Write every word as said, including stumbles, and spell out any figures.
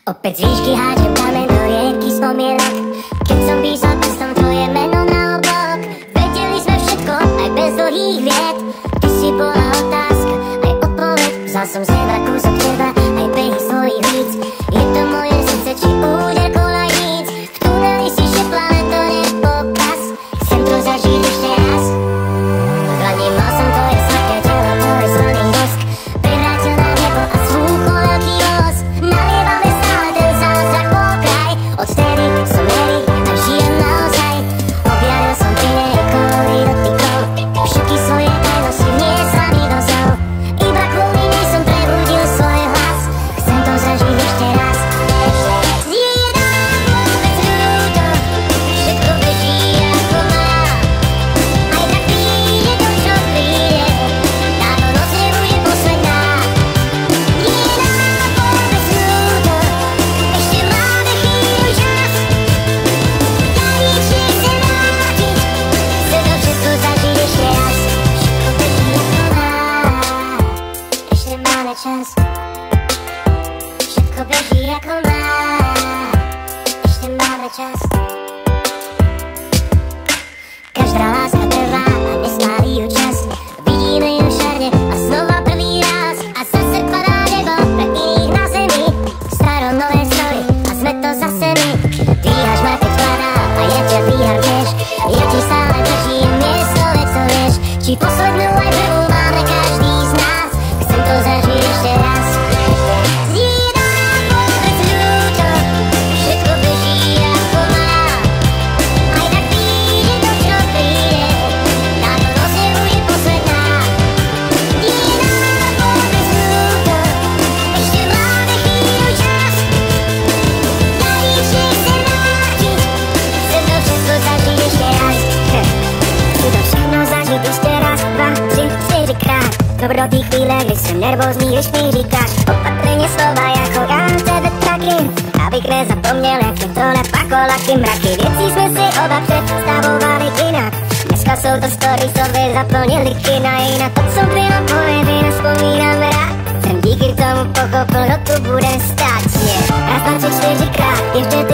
Opäť z výšky hádžem kamen do rieky spomienok. Keď som písal prstom tvoje meno na obok, vedeli sme všetko, aj bez dlhých vied. Ty si bola otázka, aj odpoveď. Vzal som z neba kúsok teba, aj behy svojich líc. Je to moje srdce, či úder kolejníc. V tuneli si šepla, len to nepokaz. Chcem to zažiť ešte raz. V dlani mal som tvoje sladké telo, tvoj slaný bosk. Prevrátil na nebo a svúchol veľký los. Nalievame stále ten zázrak po kraj. Odtedy som Mary a žijem naozaj. Objavil som pri nej kvôli dotykov. Všetky svoje tajnosti vniesla mi do snov. Iba kvôli nej som prebudil svoj hlas. Chcem to zažiť ešte raz. Nie je nám vôbec ľúto, všetko beží ako má. Aj tak príde to, čo príde, táto noc nebude posledná. Nie je nám vôbec ľúto, ešte máme chvíľu čas. Ja nič nechcem vrátiť, chcem to všetko zažiť ešte raz. Všetko beží ako má, ešte máme čas. Všetko beží ako má, ešte máme čas. Každá láska trvá a nestálí ju čas. Vidíme ju všade a znova prvý raz. A zase padá nebo pre iných na zemi. V starom nové stroji a sme to zase my. Dvíhaš ma, keď padá a ja ťa dvíham tiež. Ja ti stále držím miesto, veď to vieš. Či poslednú aj prvú máme každý z nás. Chcem to zažiť ešte raz. Nie je nám vôbec ľúto, všetko beží ako má. Aj tak príde to, čo príde, táto noc nebude posledná. Nie je nám vôbec ľúto, ešte máme chvíľu čas. Ja nič nechcem vrátiť, chcem to všetko zažiť ešte raz. Chcem to všechno zažiť ešte raz, dva, tři, čtyři krát. Dobrý chvíle, kdy jsem nervózní, když mi říkáš opatrně slova jako já tebe taky. Abych nezapomněl, jak je to napakol, taky mraky. Věcí jsme si oba představovali jinak. Dneska jsou to story, co by zaplnili kina. I na to, co bylo po nebi, nespomínám rád. Jsem díky tomu pochopil, kdo tu bude stát. Je raz, dva, tři, čtyřikrát, ještě ty